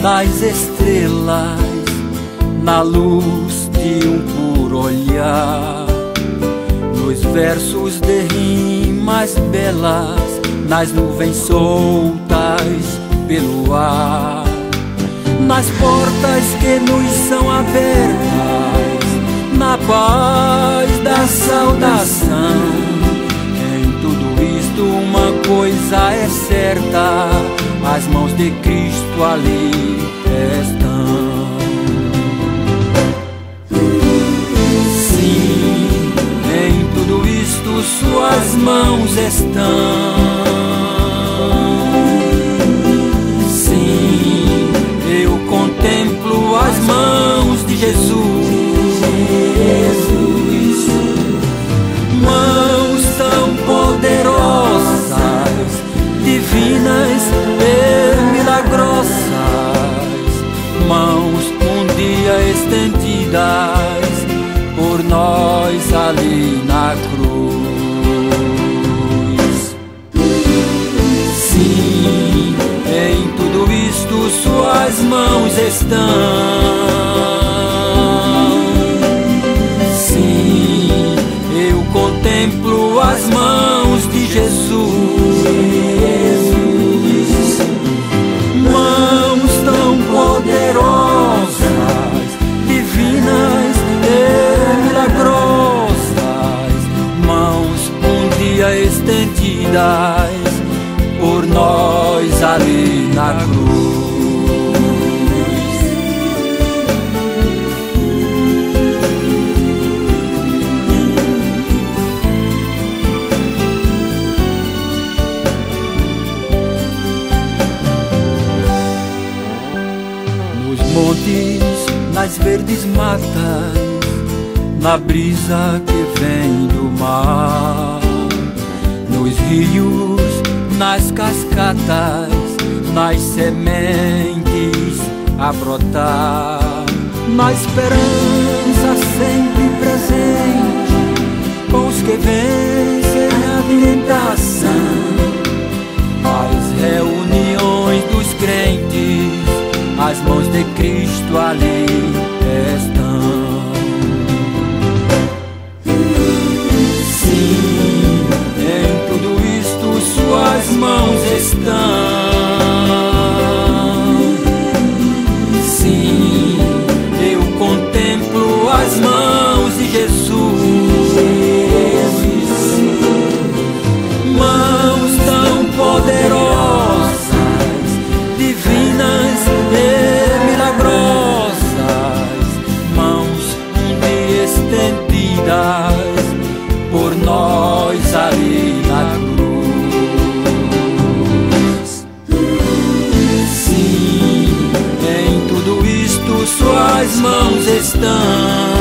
das estrelas, na luz de um puro olhar, nos versos de rimas belas, nas nuvens soltas pelo ar, nas portas que nos são abertas, na paz da saudação. Em tudo isto uma coisa é certa: as mãos de Cristo ali estão. Sim, em tudo isto suas mãos estão. Sim, eu contemplo as mãos de Jesus. Mãos tão poderosas, divinas e milagrosas, mãos um dia estendidas por nós ali na cruz. Sim, em tudo isto suas mãos estão. Sim, eu contemplo as mãos de Jesus. Mãos tão poderosas, divinas e milagrosas, mãos um dia estendidas por nós ali na cruz. Montes, nas verdes matas, na brisa que vem do mar, nos rios, nas cascatas, nas sementes a brotar, na esperança sempre presente, com os que vencem a tentação, as reuniões dos crentes, as mãos de Cristo ali estão. Sim, em tudo isto suas mãos estão. Sim, eu contemplo as mãos de Jesus. Mãos tão poderosas, divinas e milagrosas, mãos um dia estendidas por nós ali na cruz. Sim, em tudo isto suas mãos estão.